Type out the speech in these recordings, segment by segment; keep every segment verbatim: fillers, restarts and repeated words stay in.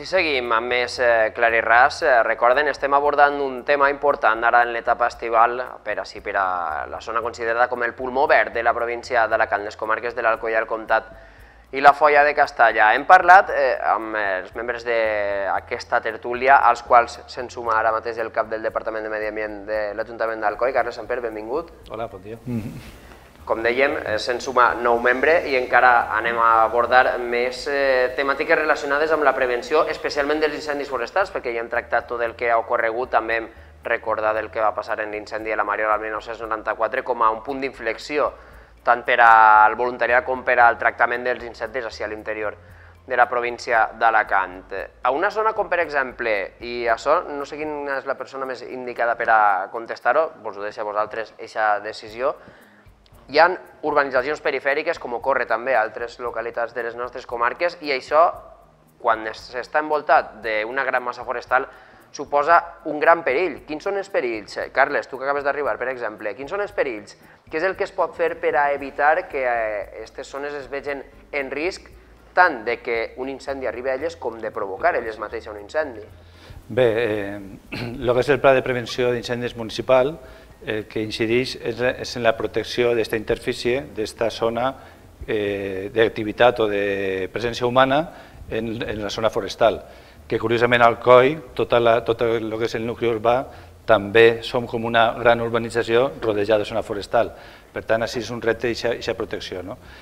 seguim amb més clar i ras. Recorden, estem abordant un tema important ara en l'etapa estival per així per a la zona considerada com el pulmó verd de la província d'Alacant, les comarques de l'Alcoià, el Comtat i la Foia de Castalla. Hem parlat amb els membres d'aquesta tertúlia, als quals se'n suma ara mateix el cap del Departament de Medi Ambient de l'Ajuntament d'Alcoi, Carles Samper, benvingut. Hola, bon dia. Com dèiem, se'n suma nou membre i encara anem a abordar més temàtiques relacionades amb la prevenció, especialment dels incendis forestals, perquè ja hem tractat tot el que ha ocorregut, també hem recordat el que va passar en l'incendi de la Mariola el mil nou-cents noranta-quatre com a un punt d'inflexió, tant per al voluntariat com per al tractament dels incendis a l'interior de la província d'Alacant. A una zona com, per exemple, i això no sé quina és la persona més indicada per a contestar-ho, vos ho deixo a vosaltres, aquesta decisió, hi ha urbanitzacions perifèriques, com ocorre també a altres localitats de les nostres comarques, i això, quan s'està envoltat d'una gran massa forestal, suposa un gran perill. Quins són els perills? Carles, tu que acabes d'arribar, per exemple, quins són els perills? Què és el que es pot fer per a evitar que aquestes zones es vegin en risc tant de que un incendi arribi a elles com de provocar elles mateixes un incendi? Bé, el que és el Pla de Prevenció d'Incendis Municipal, el que incideix és en la protecció d'aquesta interfície, d'aquesta zona d'activitat o de presència humana en la zona forestal, que curiosament al Alcoi, tot el que és el nucli urbà, també som com una gran urbanització rodejada de zona forestal. Per tant, així és un repte d'aquesta protecció.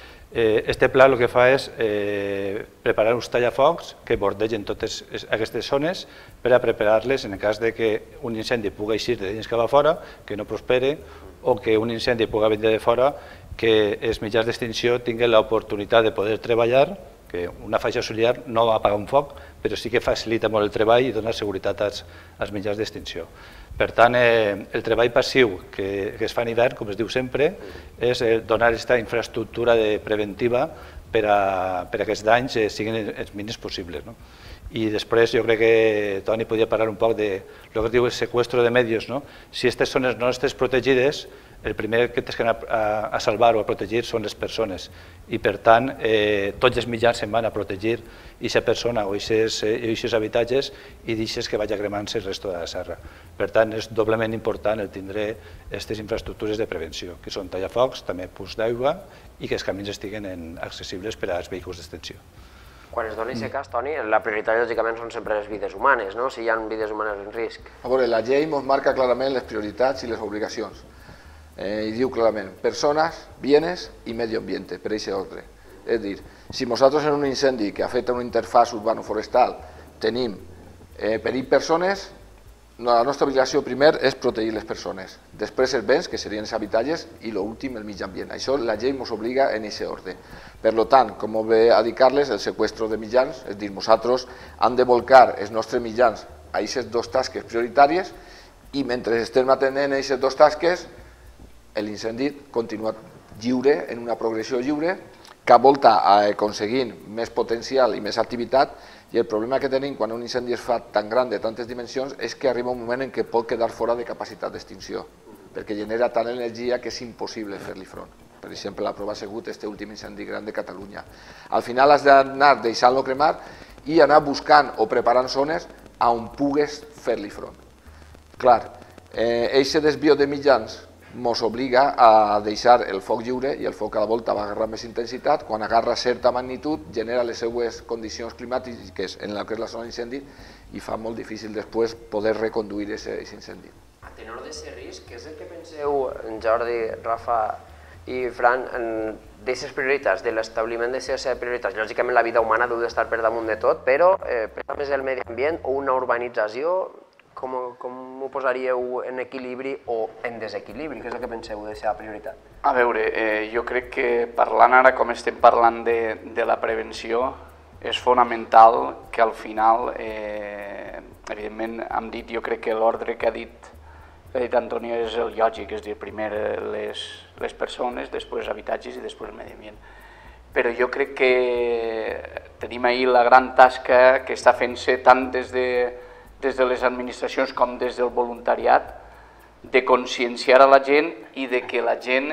Este pla el que fa és preparar uns tallafocs que bordegen totes aquestes zones per a preparar-les en el cas que un incendi pugui eixir de dins cap a fora, que no prospere, o que un incendi pugui venir de fora, que els mitjans d'extinció tinguin l'oportunitat de poder treballar, que una faixa auxiliar no va apagar un foc, però sí que facilita molt el treball i dona seguretat als mitjans d'extinció. Per tant, el treball passiu que es fa en hivern, com es diu sempre, és donar aquesta infraestructura preventiva per a que aquests danys siguin els mínims possibles. I després jo crec que Toni podia parlar un poc de el que es diu el seqüestro de medis. Si aquestes zones no estan protegides, el primer que tens que anar a salvar o a protegir són les persones i per tant tots els mitjans se'n van a protegir aquesta persona o aquests habitatges i deixes que vagi cremant-se el resto de la serra. Per tant, és doblement important el tindre aquestes infraestructures de prevenció, que són tallafocs, també punts d'aigua i que els camins estiguin accessibles per als vehicles d'extensió. Quan es doni aquest cas, Toni, la prioritat lògicament són sempre les vides humanes, no? Si hi ha vides humanes en risc. A veure, la llei ens marca clarament les prioritats i les obligacions. I diu clarament, persones, bienes i medio ambiente, per aquest ordre. És a dir, si nosaltres en un incendi que afecta una interfàs urbano-forestal tenim perill persones, la nostra obligació primer és protegir les persones, després els béns, que serien els habitatges, i l'últim, el mig ambient. Això la llei ens obliga en aquest ordre. Per tant, com ve a dir Carles, el seqüestro de mitjans, és a dir, nosaltres hem de volcar els nostres mitjans a aquestes dues tasques prioritàries i mentre estem atenent a aquestes dues tasques, l'incendi continua lliure, en una progressió lliure, que volta aconseguint més potencial i més activitat, i el problema que tenim quan un incendi es fa tan gran de tantes dimensions és que arriba un moment en què pot quedar fora de capacitat d'extinció, perquè genera tant energia que és impossible fer-li front. Per exemple, la prova ha sigut aquest últim incendi gran de Catalunya. Al final has d'anar deixant-lo cremar i anar buscant o preparant zones on pugues fer-li front. Clar, aquest desvió de mitjans ens obliga a deixar el foc lliure i el foc cada volta va agarrar més intensitat. Quan agarra certa magnitud genera les seues condicions climàtiques en la que és la zona d'incendi i fa molt difícil després poder reconduir aquest incendi. A tenor d'aquest risc, què és el que penseu, Jordi, Rafa i Fran, d'aquestes prioritats, de l'establiment d'aquestes prioritats? Lògicament la vida humana deu d'estar per damunt de tot, però per més el medi ambient o una urbanització, com ho posaríeu en equilibri o en desequilibri? Què és el que penseu d'aquesta prioritat? A veure, jo crec que parlant ara com estem parlant de la prevenció, és fonamental que al final, evidentment hem dit, jo crec que l'ordre que ha dit Antonio és el lògic, és a dir, primer les persones, després els habitatges i després el medi ambient. Però jo crec que tenim ahir la gran tasca que està fent-se tant des de des de les administracions com des del voluntariat, de conscienciar a la gent i de que la gent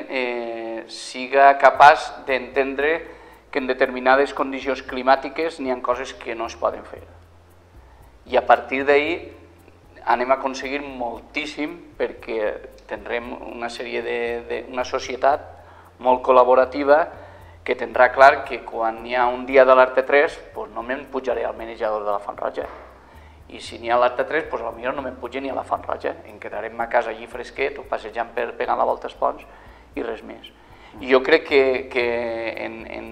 siga capaç d'entendre que en determinades condicions climàtiques n'hi ha coses que no es poden fer. I a partir d'ahir anem a aconseguir moltíssim perquè tindrem una sèrie de, de una societat molt col·laborativa que tindrà clar que quan hi ha un dia de l'Arte tres doncs no me'n pujaré al menjador de la Font Roja. I si n'hi ha l'Arte tres, doncs potser no me'n puja ni a la Font Roja. Em quedarem a casa allí fresquet o passejant per pegant la volta als ponts i res més. I jo crec que, que en, en,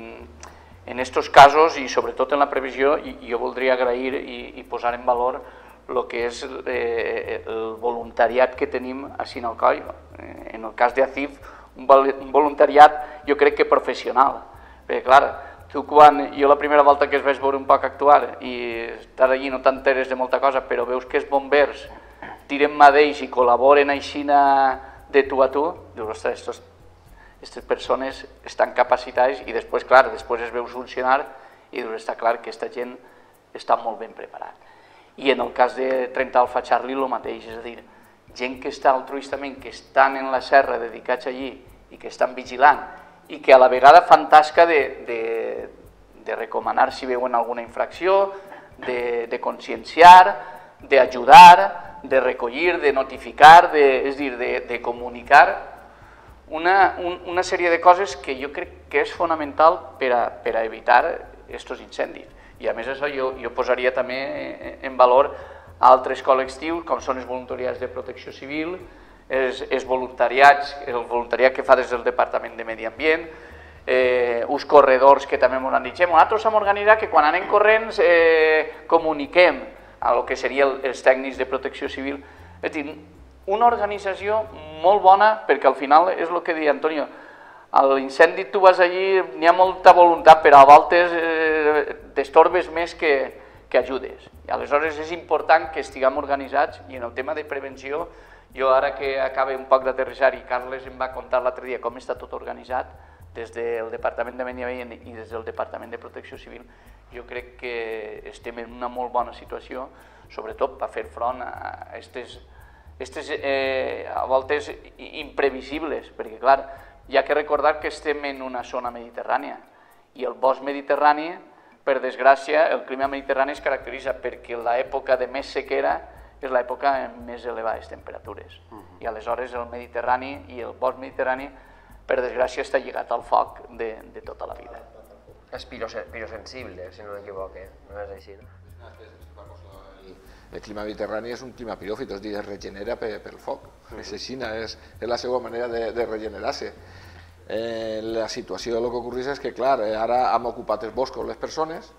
en estos casos i sobretot en la previsió jo voldria agrair i, i posar en valor el que és eh, el voluntariat que tenim a Sinalcoi. En el cas d'Acif, un voluntariat jo crec que professional. Perquè clar, tu quan jo la primera volta que es vaig veure un poc actuar i estar allí no t'enteres de molta cosa, però veus que els bombers tiren mà d'ells i col·laboren aixina de tu a tu, dius, ostres, estos aquestes persones estan capacitades i després, clar, després es veus funcionar i està clar que aquesta gent està molt ben preparat. I en el cas de trenta Alfa Charlie el mateix, és a dir, gent que està altruistament, que estan en la serra dedicats allí i que estan vigilant i que a la vegada fan tasca de, de, de recomanar si veuen alguna infracció, de, de conscienciar, d'ajudar, de recollir, de notificar, de, és a dir, de, de comunicar. Una, un, una sèrie de coses que jo crec que és fonamental per a, per a evitar aquests incendis. I a més això jo, jo posaria també en valor altres col·lectius com són els voluntariats de protecció civil, els, els voluntariats, el voluntariat que fa des del Departament de Medi Ambient, eh, uns corredors que també m'ho han dit, nosaltres hem organitzat que quan anem corrents eh, comuniquem a lo que serien els tècnics de protecció civil. És a dir, una organització molt bona, perquè al final és el que deia Antonio, a l'incendi tu vas allí, n'hi ha molta voluntat, però a voltes eh, t'estorbes més que, que ajudes. I aleshores és important que estiguem organitzats i en el tema de prevenció, jo ara que acaba un poc d'aterrissar i Carles em va contar l'altre dia com està tot organitzat des del Departament de Medi Ambient i des del Departament de Protecció Civil, jo crec que estem en una molt bona situació, sobretot per fer front a aquestes Estes, eh, a voltes imprevisibles, perquè clar, hi ha que recordar que estem en una zona mediterrània i el bosc mediterrani, per desgràcia, el clima mediterrani es caracteritza perquè l'època de més sequera és l'època amb més elevades temperatures. I aleshores el Mediterrani i el bosc mediterrani, per desgràcia, està lligat al foc de, de tota la vida. És pirosensible, si no m'equivoque, no és així, no? El clima mediterrani és un clima piròfit, és a dir, es regenera pel foc. És així, és, és la seva manera de, de regenerar-se. Eh, la situació del que ocorreix és que, clar, ara hem ocupat els boscos les persones,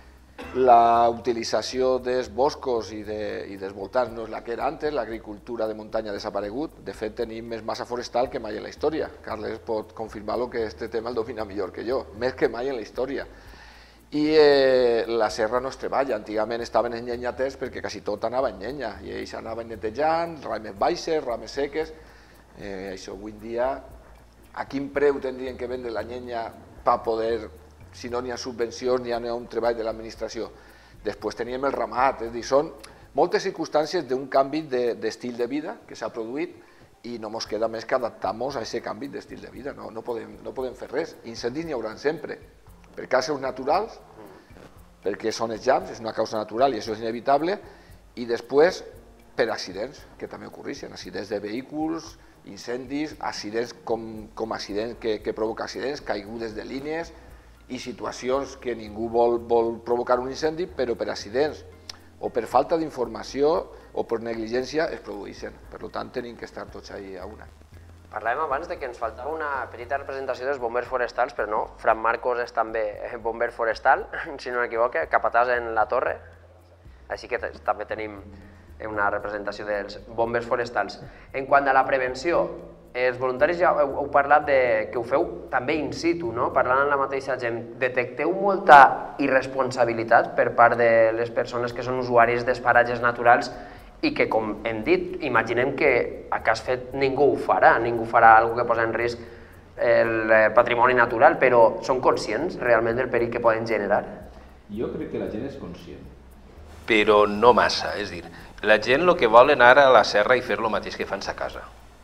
la utilització dels boscos i, de, i dels voltants no és la que era antes, l'agricultura de muntanya ha desaparegut, de fet tenim més massa forestal que mai en la història. Carles pot confirmar-lo que aquest tema el domina millor que jo, més que mai en la història. I eh, la serra no es treballa, antigament estaven enyenyaters perquè quasi tot anava en llenya i ells anaven netejant, rames baixes, rames seques, eh, això avui en dia, a quin preu tindrien que vendre la llenya per poder, si no n'hi ha subvencions ni hi ha un treball de l'administració. Després teníem el ramat, és a dir, són moltes circumstàncies d'un canvi d'estil de vida que s'ha produït i no ens queda més que adaptar-nos a aquest canvi d'estil de vida, no, no, podem, no podem fer res, incendis n'hi haurà sempre. Per causes naturals, perquè són els llamps, és una causa natural i això és inevitable, i després per accidents, que també ocorreixen, accidents de vehicles, incendis, accidents com, com accidents que, que provoca accidents, caigudes de línies i situacions que ningú vol, vol provocar un incendi, però per accidents o per falta d'informació o per negligència es produeixen. Per tant, tenim que estar tots ahí a una. Parlàvem abans de que ens faltava una petita representació dels bombers forestals, però no, Fran Marcos és també bomber forestal, si no m'equivoque, capatàs en la torre, així que també tenim una representació dels bombers forestals. En quant a la prevenció, els voluntaris ja heu, heu parlat de, que ho feu també in situ, no? Parlant amb la mateixa gent, detecteu molta irresponsabilitat per part de les persones que són usuaris dels paratges naturals i que, com hem dit, imaginem que a cas fet ningú ho farà, ningú farà alguna que posa en risc el patrimoni natural, però són conscients realment del perill que poden generar? Jo crec que la gent és conscient, però no massa, és a dir, la gent el que vol anar a la serra i fer el mateix que fan a casa.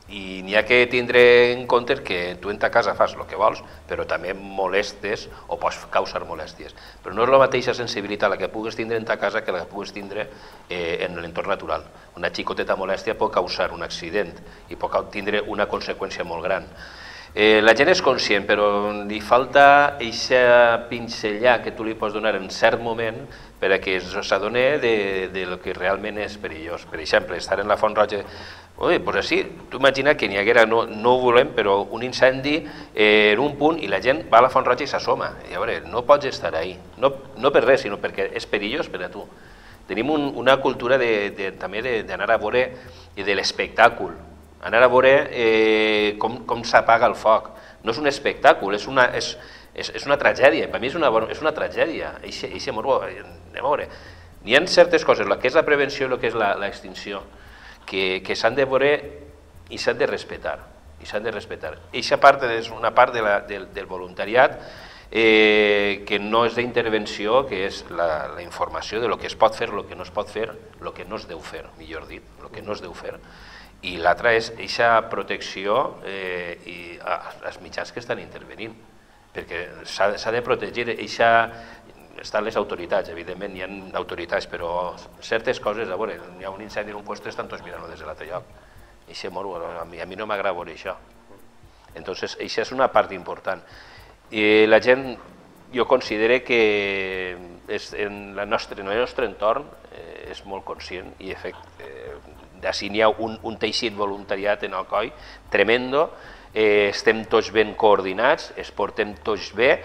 I n'hi ha que tindre en compte que tu en ta casa fas el que vols, però també molestes o pots causar molèsties. Però no és la mateixa sensibilitat la que pugues tindre en ta casa que la que pugues tindre en l'entorn natural. Una xicoteta molèstia pot causar un accident i pot tindre una conseqüència molt gran. La gent és conscient, però li falta aquesta pinzellada que tu li pots donar en cert moment perquè s'adoni del que realment és perillós. Per exemple, estar en la Font Roja, doncs així, tu imagina que n'hi haguera, no ho volem, però un incendi en un punt i la gent va a la Font Roja i s'assoma. I a veure, no pots estar ahí, no per res, sinó perquè és perillós per a tu. Tenim una cultura també d'anar a veure de l'espectàcul, anar a veure com s'apaga el foc. No és un espectàcul, és una tragèdia, per mi és una tragèdia, eixe morbo, anem a veure. N'hi ha certes coses, el que és la prevenció i el que és l'extinció, que s'han de veure i s'han de respectar. Eixa part és una part del voluntariat que no és d'intervenció, que és la informació de lo que es pot fer, el que no es pot fer, el que no es deu fer, millor dit, el que no es deu fer. I l'altra és eixa protecció i els mitjans que estan intervenint, perquè s'ha de protegir, estan les autoritats, evidentment hi ha autoritats, però certes coses, a veure, hi ha un incendi en un lloc, estan tots mirant-ho des de l'altre lloc. Eixe morbo, a mi no m'agrada veure això. Entonces, eixa és una part important. La gent, jo considero que en el nostre entorn és molt conscient i d'ací n'hi ha un teixit voluntariat en Alcoi tremendo, estem tots ben coordinats, es portem tots bé,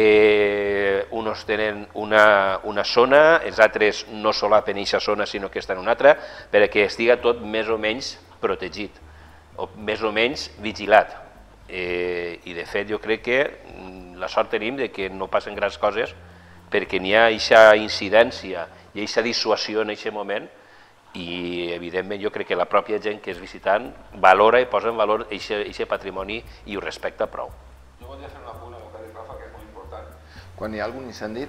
uns tenen una zona, els altres no solapen aquesta zona sinó que estan en una altra, perquè estigui tot més o menys protegit, o més o menys vigilat. I de fet jo crec que la sort tenim que no passen grans coses perquè n'hi ha aquesta incidència i aquesta dissuasió en aquest moment i evidentment jo crec que la pròpia gent que és visitant valora i posa en valor aquest patrimoni i ho respecta prou. Jo voldria fer una punt a que ha dit Rafa, que és molt important. Quan hi ha algun incendi,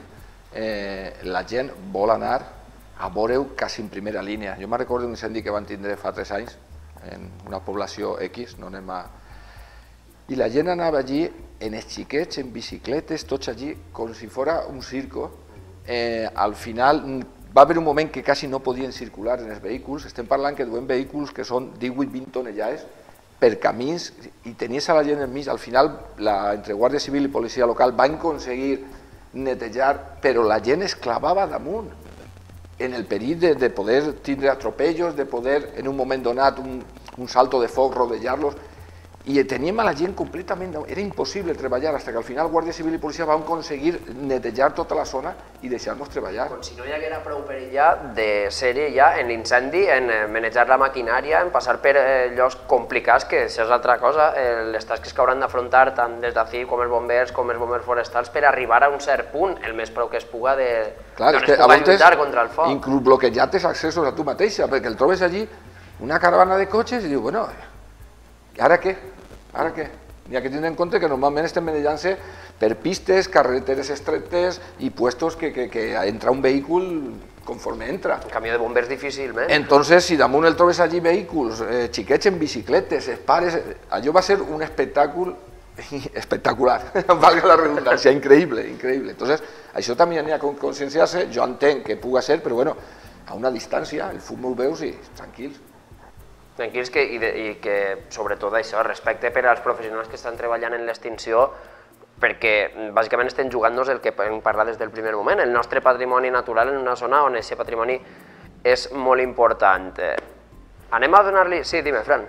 la gent vol anar a veure-ho quasi en primera línia. Jo me'n recordo un incendi que van tindre fa tres anys en una població X, no anem a... I la gent anava allí en els xiquets, en bicicletes, tots allí, com si fos un circo. Al final va haver un moment que quasi no podien circular en els vehicles, estem parlant que duem vehicles que són divuit vint tonellades per camins i tenies a la gent enmig. Al final, entre Guàrdia Civil i Policia Local van aconseguir netejar, però la gent es clavava damunt en el perill de poder tindre atropellos, de poder en un moment donat un salto de foc, rodejar-los, i teníem a la gent completament... Era impossible treballar, fins que al final Guàrdia Civil i Policia van aconseguir netejar tota la zona i deixar-nos treballar. Com si no hi haguera prou perill ja de sèrie ja en l'incendi, en manejar la maquinària, en passar per llocs complicats, que això és altra cosa, les tasques que hauran d'afrontar tant des d'ací com els bombers, com els bombers forestals, per arribar a un cert punt, el més prou que es puga de... Clar, és que a vegades inclús bloquejat els accessos a tu mateixa, perquè el trobes allí una caravana de cotxes i diu, bueno, ara què? Ara què? N'hi ha que tindre en compte que normalment estem manejant-se per pistes, carreteres estretes i puestos que entra un vehicle conforme entra. En camió de bombers difícilment. Entonces, si damunt el trobes allí vehicles, xiquets en bicicletes, els pares... Allò va ser un espectacle espectacular, valga la redundància, increïble, increïble. Entonces, això també n'hi ha que conscienciar-se, jo entenc que puga ser, però bueno, a una distància, el fum ho veus i tranquils. Tranquils i que, sobretot això, respecte per als professionals que estan treballant en l'extinció, perquè bàsicament estem jugant-nos el que hem parlat des del primer moment, el nostre patrimoni natural en una zona on aquest patrimoni és molt important. Anem a donar-li... Sí, dime, Fran.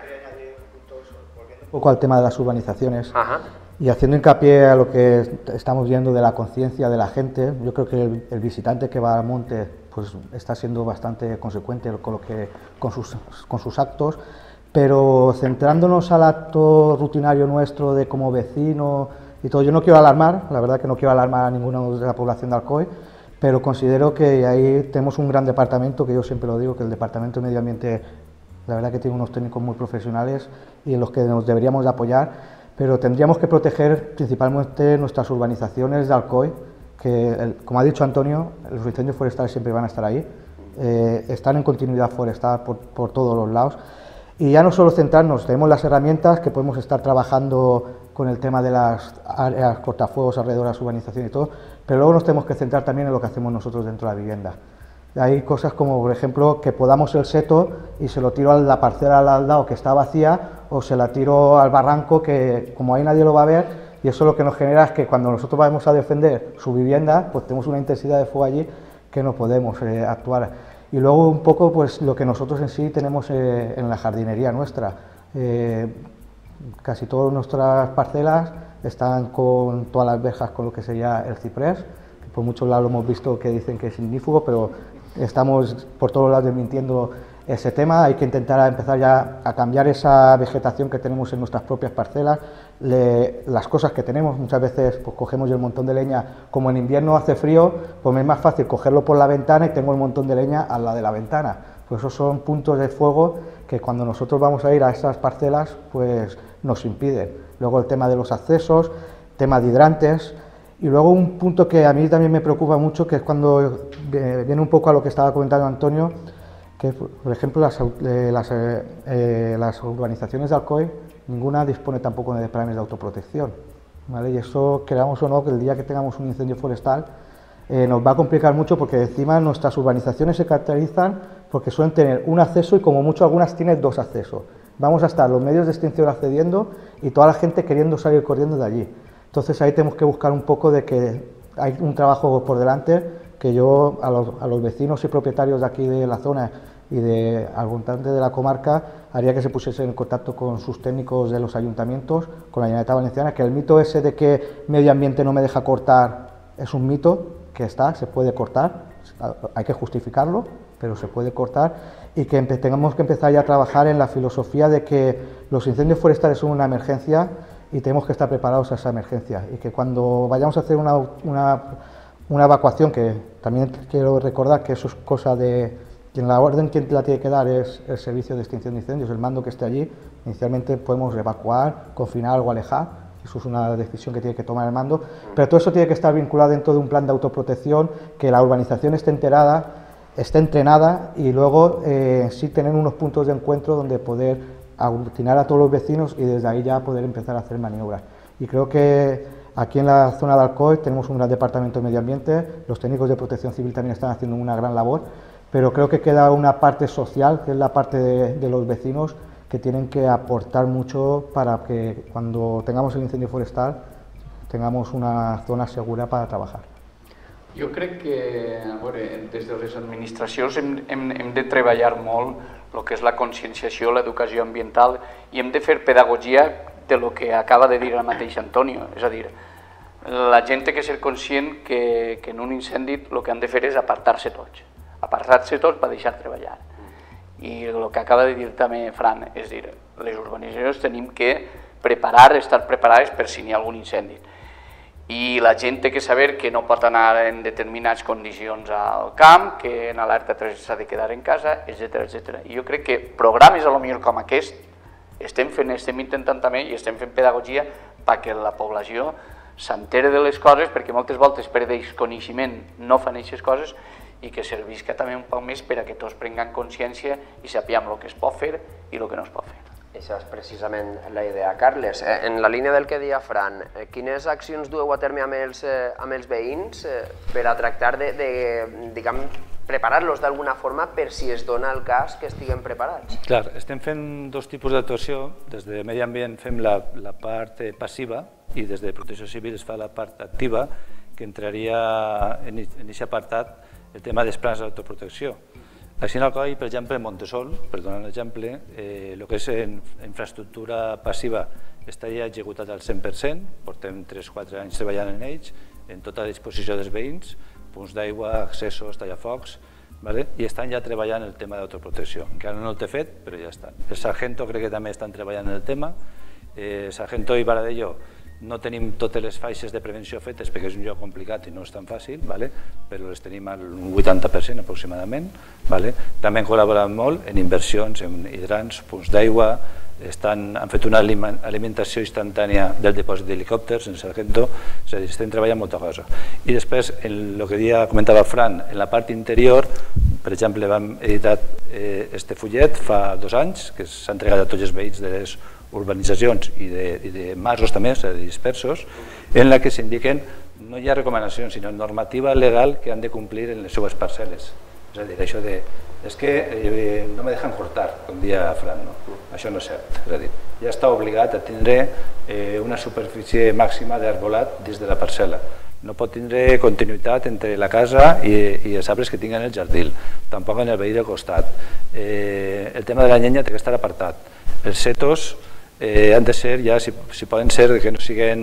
Un poco al tema de las urbanizaciones. Ajá. Y haciendo hincapié a lo que estamos viendo de la conciencia de la gente, yo creo que el, el visitante que va al monte pues está siendo bastante consecuente con, lo que, con, sus, con sus actos, pero centrándonos al acto rutinario nuestro de como vecino y todo, yo no quiero alarmar, la verdad que no quiero alarmar a ninguna de la población de Alcoy, pero considero que ahí tenemos un gran departamento, que yo siempre lo digo, que el Departamento de Medio Ambiente, la verdad que tiene unos técnicos muy profesionales y en los que nos deberíamos de apoyar, pero tendríamos que proteger principalmente nuestras urbanizaciones de Alcoy, que, el, como ha dicho Antonio, los incendios forestales siempre van a estar ahí, eh, están en continuidad forestal por, por todos los lados, Y ya no solo centrarnos, tenemos las herramientas que podemos estar trabajando con el tema de las áreas cortafuegos alrededor de la urbanización y todo, pero luego nos tenemos que centrar también en lo que hacemos nosotros dentro de la vivienda. Hay cosas como, por ejemplo, que podamos el seto y se lo tiro a la parcela al lado que está vacía, o se la tiro al barranco que como ahí nadie lo va a ver, y eso lo que nos genera es que cuando nosotros vamos a defender su vivienda, pues tenemos una intensidad de fuego allí que no podemos eh, actuar. Y luego un poco pues lo que nosotros en sí tenemos eh, en la jardinería nuestra. Eh, casi todas nuestras parcelas están con todas las verjas con lo que sería el ciprés, que por muchos lados lo hemos visto que dicen que es ignífugo, pero estamos por todos lados desmintiendo ese tema. Hay que intentar empezar ya a cambiar esa vegetación que tenemos en nuestras propias parcelas. Le, las cosas que tenemos, muchas veces pues cogemos el montón de leña, como en invierno hace frío, pues me es más fácil cogerlo por la ventana y tengo el montón de leña al lado de la ventana. Pues esos son puntos de fuego que cuando nosotros vamos a ir a esas parcelas pues nos impiden. Luego el tema de los accesos, tema de hidrantes, y luego un punto que a mí también me preocupa mucho, que es cuando viene un poco a lo que estaba comentando Antonio, que por ejemplo las, eh, las, eh, eh, las urbanizaciones de Alcoy, ninguna dispone tampoco de planes de autoprotección, ¿vale? Y eso, queramos o no, que el día que tengamos un incendio forestal eh, nos va a complicar mucho, porque encima nuestras urbanizaciones se caracterizan porque suelen tener un acceso y como mucho algunas tienen dos accesos. Vamos a estar los medios de extinción accediendo y toda la gente queriendo salir corriendo de allí. Entonces ahí tenemos que buscar un poco de que hay un trabajo por delante, que yo a los, a los vecinos y propietarios de aquí de la zona y de algún tanto de la comarca haría que se pusiesen en contacto con sus técnicos de los ayuntamientos, con la Generalitat Valenciana, que el mito ese de que medio ambiente no me deja cortar es un mito que está, se puede cortar, hay que justificarlo, pero se puede cortar, y que tengamos que empezar ya a trabajar en la filosofía de que los incendios forestales son una emergencia y tenemos que estar preparados a esa emergencia, y que cuando vayamos a hacer una, una, una evacuación, que también quiero recordar que eso es cosa de... Y en la orden quien la tiene que dar es el Servicio de Extinción de Incendios, el mando que esté allí. Inicialmente podemos evacuar, confinar o alejar, eso es una decisión que tiene que tomar el mando, pero todo eso tiene que estar vinculado dentro de un plan de autoprotección, que la urbanización esté enterada, esté entrenada, y luego eh, sí tener unos puntos de encuentro donde poder aglutinar a todos los vecinos y desde ahí ya poder empezar a hacer maniobras. Y creo que aquí en la zona de Alcoy tenemos un gran departamento de medio ambiente, los técnicos de protección civil también están haciendo una gran labor, pero creo que queda una parte social, que es la parte de, de los vecinos, que tienen que aportar mucho para que cuando tengamos el incendio forestal tengamos una zona segura para trabajar. Jo crec que, a veure, des de les administracions hem, hem, hem de treballar molt el que és la conscienciació, l'educació ambiental, i hem de fer pedagogia de lo que acaba de dir el mateix Antonio. És a dir, la gent té que ser conscient que, que en un incendi el que han de fer és apartar-se tots. Apartar-se tots per deixar treballar. I el que acaba de dir també Fran, és dir, les urbanitzacions tenim que preparar, estar preparades per si n'hi ha algun incendi. I la gent té que saber que no pot anar en determinades condicions al camp, que en alerta tres s'ha de quedar en casa, etcètera, etcètera. I jo crec que programes a lo millor com aquest estem fent, estem intentant també i estem fent pedagogia perquè la població s'entere de les coses, perquè moltes voltes per desconeixement no fan aquestes coses, i que servisca també un poc més per a que tots prenguem consciència i sapiguem el que es pot fer i el que no es pot fer. Això és precisament la idea. Carles, en la línia del que deia Fran, quines accions dueu a terme amb els, amb els veïns per a tractar de, de diguem, preparar-los d'alguna forma per si es dona el cas que estiguem preparats? Clar, estem fent dos tipus d'actuació. Des de Medi Ambient fem la, la part passiva i des de Protecció Civil es fa la part activa, que entraria en aquest apartat el tema dels plans d'autoprotecció. Així en Alcoy, per exemple, en Montesol, per donar un exemple, eh, el que és en infraestructura passiva està ja executat al cent per cent, portem tres quatre anys treballant en ells, en tota la disposició dels veïns, punts d'aigua, accessos, tallafocs, ¿vale? I estan ja treballant el tema d'autoprotecció. Encara no el té fet, però ja estan. El Sargento crec que també estan treballant en el tema. Eh, Sargento i Varadillo no tenim totes les faixes de prevenció fetes perquè és un lloc complicat i no és tan fàcil, ¿vale? Però les tenim al vuitanta per cent aproximadament. ¿Vale? També han col·laborat molt en inversions, en hidrants, punts d'aigua, han fet una alimentació instantània del dipòsit d'helicòpters en Sargento, és a dir, estem treballant molta cosa. I després, en el que dia comentava Fran, en la part interior per exemple, vam editar este fullet fa dos anys, que s'ha entregat a tots els veïns de les urbanitzacions i de, i de masos també, de dispersos, en la que s'indiquen no hi ha recomanacions, sinó normativa legal que han de complir en les seues parcel·les. És a dir, això de, és que eh, no me dejan cortar, com dia Fran, no? Això no és cert. És a dir, ja està obligat a tindre eh, una superfície màxima d'arbolat dins de la parcel·la. No pot tindre continuïtat entre la casa i, i els arbres que tinguen el jardí, tampoc en el veí del costat. Eh, el tema de la llenya té que estar apartat. Els setos eh, han de ser, ja si, si poden ser, que no siguin,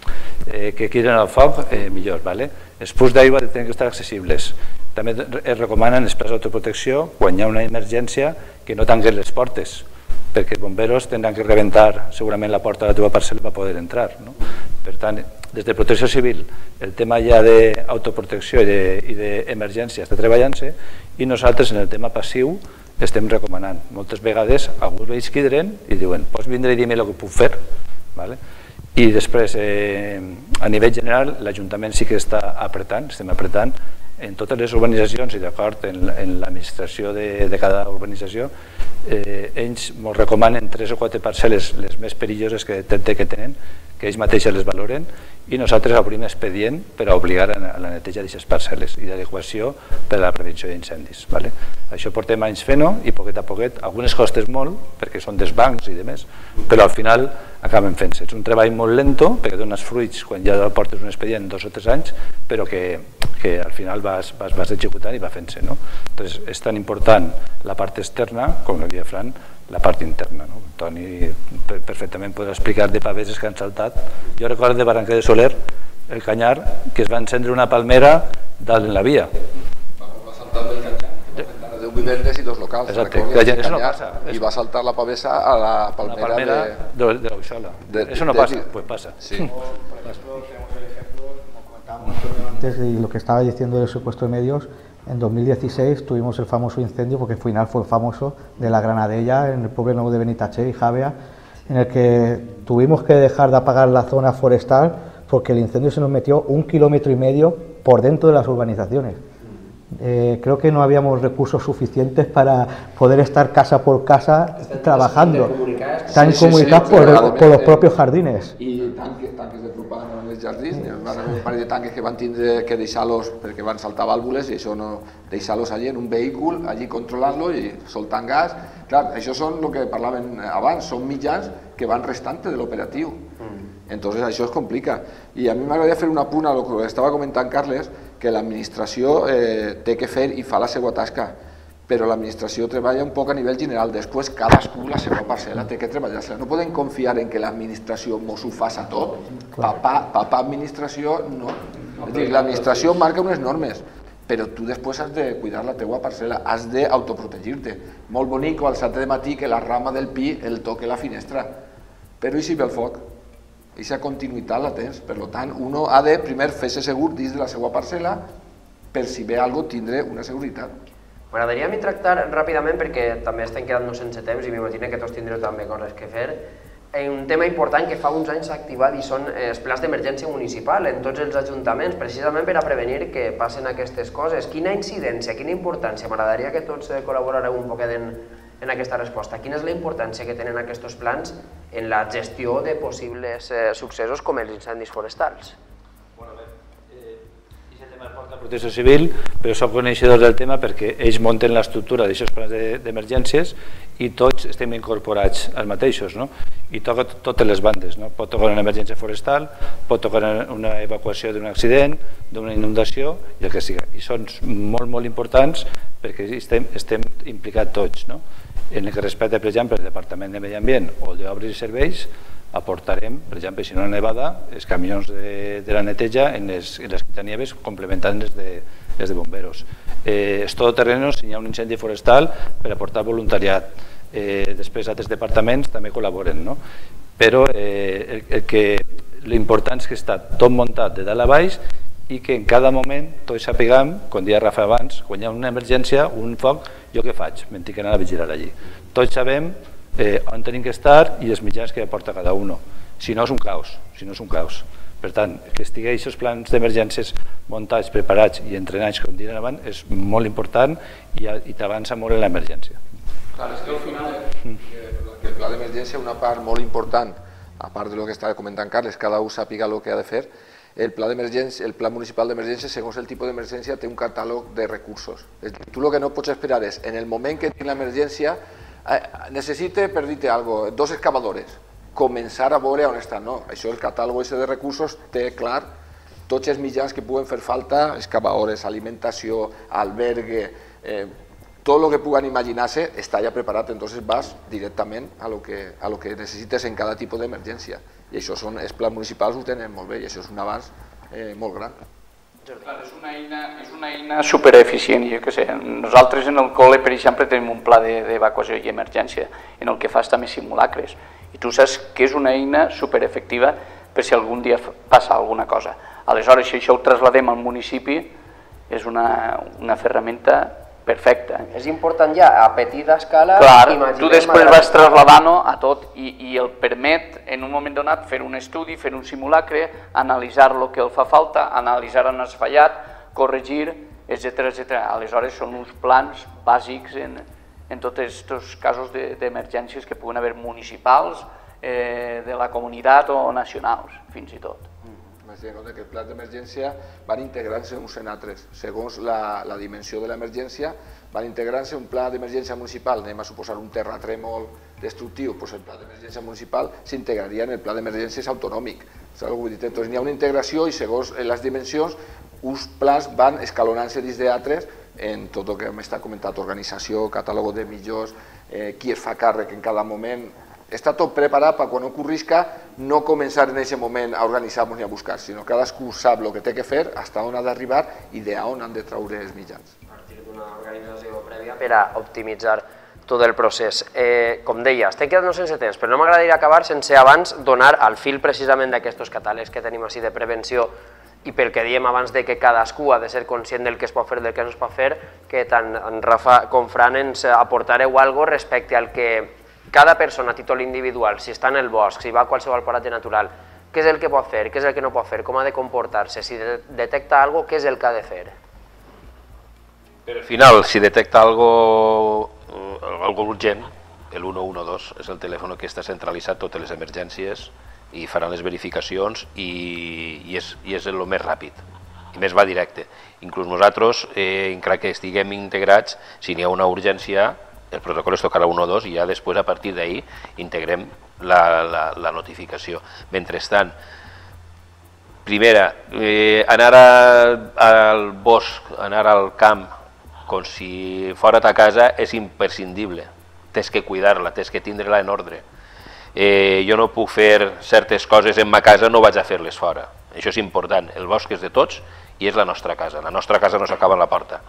eh, que quiren el foc, eh, millor. ¿vale? Els punts d'aigua tenen que estar accessibles. També es recomanen els plans d'autoprotecció quan hi ha una emergència que no tanquen les portes, perquè els bomberos tindran que rebentar segurament la porta de la teva parcel·la per poder entrar. No? Per tant, des de Protecció Civil, el tema ja d'autoprotecció i d'emergència està treballant-se i nosaltres en el tema passiu estem recomanant. Moltes vegades alguns veïns quidren i diuen pots vindre i dir-me el que puc fer. ¿vale? I després, eh, a nivell general, l'Ajuntament sí que està apretant, estem apretant en totes les urbanitzacions i d'acord en, en l'administració de, de cada urbanització, eh, ells ens recomanen tres o quatre parcel·les les més perilloses que, que tenen, que ells mateixos les valoren i nosaltres obrim expedient per a obligar a la neteja d'aquestes parcel·les i d'adequació per a la prevenció d'incendis. ¿vale? Això portem anys fent-ho i poquet a poquet, algunes costes molt perquè són dels bancs i demés, però al final acaben fent-se. És un treball molt lento perquè dones fruits quan ja portes un expedient dos o tres anys, però que, que al final vas, vas, vas executant i va fent-se. No? Entonces, és tan important la part externa, com ho deia Fran, la part interna. No? Toni perfectament podrà explicar de paveses que han saltat. Jo recordo de Barranquer de Soler, el Canyar, que es va encendre una palmera dalt en la via. Va saltar del Canyar, que va afectar a deu vivendes i dos locals. Exacte, que això no passa. I va saltar la pavesa a la palmera, la palmera de, de, de l'Auxola. Eso no de, pasa, pues pasa. Sí. Por ejemplo, tenemos el ejemplo, como comentábamos antes, y lo que estaba diciendo del secuestro de medios. En dos mil dieciséis tuvimos el famoso incendio, porque al final fue famoso, de la Granadella, en el pueblo nuevo de Benitaché y Javea, en el que tuvimos que dejar de apagar la zona forestal porque el incendio se nos metió un kilómetro y medio por dentro de las urbanizaciones. Eh, creo que no habíamos recursos suficientes para poder estar casa por casa trabajando, tan sí, comunicados sí, sí, por, claro, por los propios jardines. I tanques, tanques de propana en els jardins, sí, van haver un parell de tanques que van tindre que deixar-los perquè van saltar vàlvules i això no, deixar-los allí en un vehicle, allí controlant-lo i soltant gas. Clar, això són el que parlaven abans, són mitjans que van restant de l'operatiu. Entonces això es complica. I a mi m'agradaria fer un apunt a el que estava comentant Carles, que l'administració eh, té que fer i fa la seva tasca, però l'administració treballa un poc a nivell general, després cadascú la seva parcel·la té que treballar-se. No podem confiar en que l'administració mos ho faça tot, papà, papà administració no. És dir, l'administració marca unes normes, però tu després has de cuidar la teua parcel·la, has d'autoprotegir-te. Molt bonic al set de matí que la rama del pi el toque la finestra, però i si ve el foc? Aquesta continuïtat la tens, per tant, uno ha de primer fer-se segur dins de la seva parcel·la per si ve alguna cosa tindre una seguretat. M'agradaria a mi tractar ràpidament, perquè també estem quedant-nos sense temps i m'imagino que tots tindreu també coses que fer, un tema important que fa uns anys s'ha activat i són els plans d'emergència municipal en tots els ajuntaments, precisament per a prevenir que passen aquestes coses. Quina incidència, quina importància? M'agradaria que tots col·laborareu un poquet en, en aquesta resposta. Quina és la importància que tenen aquests plans en la gestió de possibles eh, successos com els incendis forestals? Bueno, a veure, eh, aquest tema el porta Protecció Civil, però soc coneixedor del tema perquè ells munten l'estructura d'aquests plans d'emergències i tots estem incorporats als mateixos, no? I toca totes les bandes, no? Pot tocar una emergència forestal, pot tocar una evacuació d'un accident, d'una inundació i el que sigui. I són molt, molt importants perquè estem, estem implicats tots, no? En el que respecta, per exemple, el Departament de Medi Ambient o el d'Obres i Serveis, aportarem, per exemple, si no una nevada, els camions de, de la neteja en les, en les quitanieves complementant les de, les de bomberos. Eh, és todoterreno si hi ha un incendi forestal per aportar voluntariat. Eh, després altres departaments també col·laboren, no? Però eh, el, el que l'important és que està tot muntat de dalt a baix i que en cada moment tots sapiguem, com deia Rafa abans, quan hi ha una emergència, un foc, jo què faig? Me'n tinc que anar a vigilar allí. Tots sabem eh, on tenim que estar i els mitjans que aporta cada un. Si no és un caos, si no és un caos. Per tant, que estigui aquests plans d'emergències muntats, preparats i entrenats, com diuen abans, és molt important i, i t'avança molt en l'emergència. Clar, és que al final que el pla d'emergència, una part molt important, a part de lo que estava comentant Carles, cada un sàpiga el que ha de fer, el pla d'emergència, el pla municipal d'emergència, segons el tipus d'emergència, té un catàleg de recursos. És dir, tu el que no pots esperar és, en el moment que tinc l'emergència, eh, necessite, per dir-te alguna cosa, dos excavadores, començar a veure on estan. No, això, el catàleg de recursos té clar tots els mitjans que puguen fer falta, excavadores, alimentació, albergue, eh, tot el que puguen imaginar-se està ja preparat, entonces vas directament a lo que, a lo que necessites en cada tipus d'emergència. I això són, els plans municipals ho tenen molt bé i això és un avanç eh, molt gran. Clar, és una eina, és una eina supereficient, jo què sé. Nosaltres en el col·le, per exemple, tenim un pla d'evacuació i emergència en el que fas també simulacres. I tu saps que és una eina superefectiva per si algun dia passa alguna cosa. Aleshores, si això ho trasladem al municipi, és una, una ferramenta perfecta. És important ja, a petita escala... Clar, tu després vas trasladant-ho a tot i, i el permet, en un moment donat, fer un estudi, fer un simulacre, analitzar el que el fa falta, analitzar on has fallat, corregir, etcètera, etcètera. Aleshores, són uns plans bàsics en, en tots aquests casos d'emergències que puguen haver municipals, eh, de la comunitat o nacionals, fins i tot. Que els plans d'emergència van integrant-se uns en altres. Segons la, la dimensió de l'emergència, van integrant-se un pla d'emergència municipal, anem a suposar un terratrèmol destructiu, doncs el pla d'emergència municipal s'integraria en el pla d'emergències autonòmic. Entonces n'hi ha una integració i segons les dimensions, uns plans van escalonant-se dins d'altres en tot el que hem estat comentat, organització, catàleg de millors, eh, qui es fa càrrec en cada moment. Està tot preparat per quan ocorrisca no començar en aquest moment a organitzar-nos ni a buscar, sinó cadascú sap el que té que fer, fins on ha d'arribar i d'on han de treure els mitjans. A partir d'una organització prèvia per a optimitzar tot el procés. Eh, com deia, estem quedant-nos sense temps, però no m'agradaria acabar sense abans donar al fil precisament d'aquests catàlegs que tenim així de prevenció i pel que diem abans de que cadascú ha de ser conscient del que es pot fer i del que no es pot fer, que tant en Rafa com Fran ens aportareu alguna cosa respecte al que cada persona a títol individual, si està en el bosc, si va a qualsevol paratge natural, què és el que pot fer, què és el que no pot fer, com ha de comportar-se, si detecta alguna cosa, què és el que ha de fer? Però al final, si detecta algo, algo urgent, el uno uno dos és el telèfon que està centralitzat totes les emergències i faran les verificacions i, i, és, i és el més ràpid i més va directe. Inclús nosaltres, eh, encara que estiguem integrats, si n'hi ha una urgència, el protocol es tocarà uno dos i ja després a partir d'ahir integrem la, la, la notificació. Mentrestant, primera, eh, anar a, al bosc, anar al camp, com si fora ta casa, és imprescindible. Tens que cuidar-la, tens que tindre-la en ordre. Eh, jo no puc fer certes coses en ma casa, no vaig a fer-les fora. Això és important. El bosc és de tots i és la nostra casa. La nostra casa no s'acaba en la porta.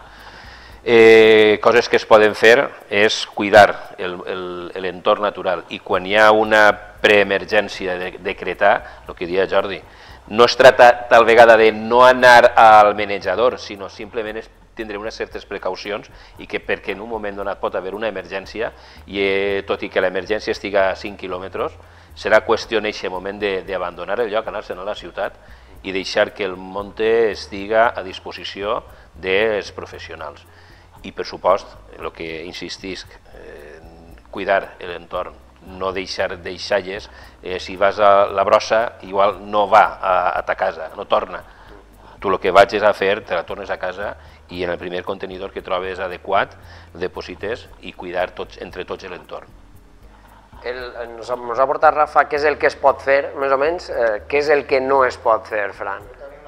Eh, coses que es poden fer és cuidar l'entorn natural i quan hi ha una preemergència de decretar, el que deia Jordi, no es tracta tal vegada de no anar al menjador, sinó simplement és tindre unes certes precaucions i que perquè en un moment donat pot haver una emergència i eh, tot i que l'emergència estiga a cinc quilòmetres, serà qüestió en aquest moment d'abandonar el lloc, anar-se'n a la ciutat i deixar que el monte estiga a disposició dels professionals. I per supost, el que insistisc, eh, cuidar l'entorn, no deixar deixalles, eh, si vas a la brossa, igual no va a, a ta casa, no torna. Tu el que vaig és a fer, te la tornes a casa i en el primer contenidor que trobes adequat, deposites i cuidar tots, entre tots l'entorn. Ens ha portat Rafa què és el que es pot fer, més o menys, eh, què és el que no es pot fer, Fran.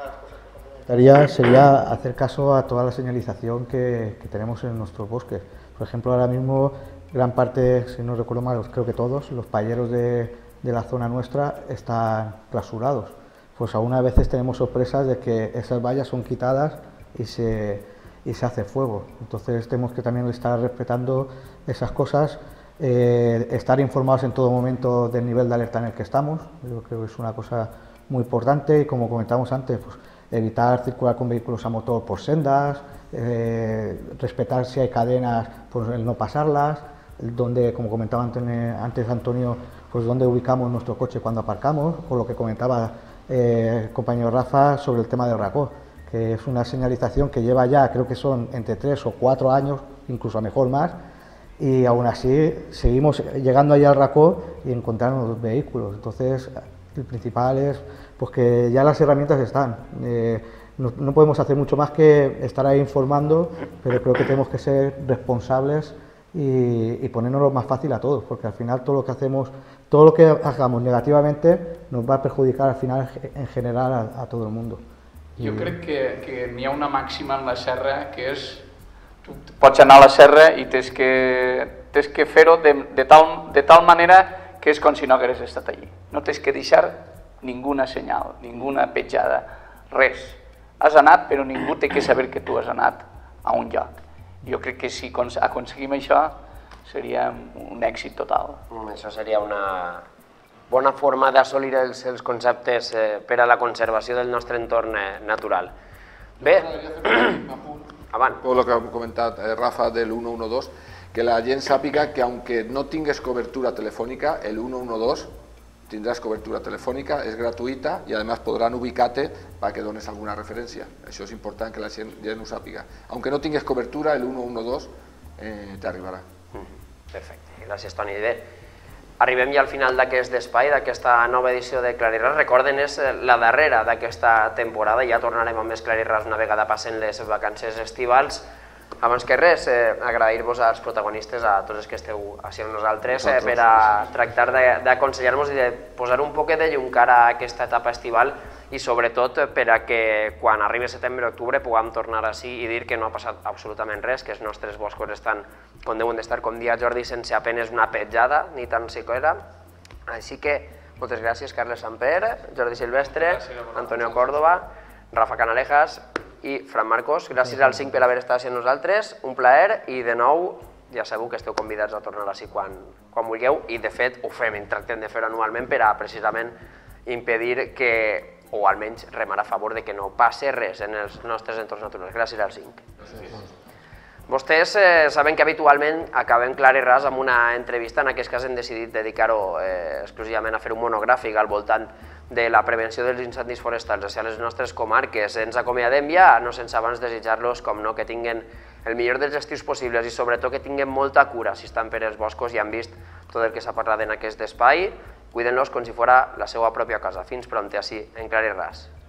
Sería hacer caso a toda la señalización que, que tenemos en nuestros bosques. Por ejemplo, ahora mismo gran parte, si no recuerdo mal, creo que todos, los payeros de, de la zona nuestra están clausurados. Pues aún a veces tenemos sorpresas de que esas vallas son quitadas y se, y se hace fuego. Entonces tenemos que también estar respetando esas cosas, eh, estar informados en todo momento del nivel de alerta en el que estamos. Yo creo que es una cosa muy importante y como comentamos antes, pues, evitar circular con vehículos a motor por sendas, eh, respetar si hay cadenas, pues el no pasarlas, donde, como comentaba antes Antonio, pues dónde ubicamos nuestro coche cuando aparcamos, o lo que comentaba eh, el compañero Rafa sobre el tema del racó, que es una señalización que lleva ya, creo que son entre tres o cuatro años, incluso a mejor más, y aún así seguimos llegando allá al racó y encontrando los vehículos. Entonces, el principal es pues, que ya las herramientas están. Eh, no, no podemos hacer mucho más que estar ahí informando, pero creo que tenemos que ser responsables y, y ponernos lo más fácil a todos, porque al final todo lo que hacemos, todo lo que hagamos negativamente nos va a perjudicar al final en general a, a todo el mundo. Jo crec que, que n'hi ha una màxima en la serra que és tu pots anar a la serra i tens que, tens que fer-ho de, de, tal, de tal manera que és com si no hagués estat allí. No tens que deixar ninguna senyal, ninguna petjada, res. Has anat, però ningú té que saber que tu has anat a un lloc. Jo crec que si aconseguim això seria un èxit total. Això seria una bona forma d'assolir els, els conceptes eh, per a la conservació del nostre entorn eh, natural. Bé, avant. Por lo que ha comentat eh, Rafa del uno uno dos, que la gent sàpiga que aunque no tingues cobertura telefònica, el uno uno dos tindràs cobertura telefònica, és gratuïta i además podran ubicar-te para que dones alguna referència. Això és important que la gent, gent ho sàpiga. Aunque no tingues cobertura, el uno uno dos eh, t'arribarà. Perfecte, gràcies Toni. Bé, arribem ja al final d'aquest espai, d'aquesta nova edició de Clarirras. Recorden, és la darrera d'aquesta temporada, ja tornarem amb més Clarirras una vegada passen les vacances estivals. Abans que res, eh, agrair-vos als protagonistes, a tots els que esteu així amb nosaltres, eh, per a tractar d'aconsellar-nos i de posar un poc de llum cara a aquesta etapa estival i sobretot per a que quan arribi setembre o octubre puguem tornar així i dir que no ha passat absolutament res, que els nostres boscos estan com deuen d'estar, com dia Jordi, sense apenes una petjada, ni tan siquiera. Així que moltes gràcies Carles Samper, Jordi Silvestre, Antonio Córdoba, Rafa Canalejas i Fran Marcos. Gràcies al cinc per haver estat amb nosaltres, un plaer i de nou ja sabeu que esteu convidats a tornar així quan, quan vulgueu i de fet ho fem, tractem de fer anualment per a precisament impedir que, o almenys remar a favor de que no passi res en els nostres entorns naturals. Gràcies al cinc. Vostès eh, saben que habitualment acabem Clarirras amb una entrevista, en aquest cas hem decidit dedicar-ho eh, exclusivament a fer un monogràfic al voltant de la prevenció dels incendis forestals a les nostres comarques. Ens acomiadem ja, no sense abans desitjar-los, com no, que tinguin el millor dels estius possibles i sobretot que tinguin molta cura si estan per els boscos i han vist tot el que s'ha parlat en aquest espai. Cuiden-los com si fos la seva pròpia casa. Fins pront, així, en Clarirras.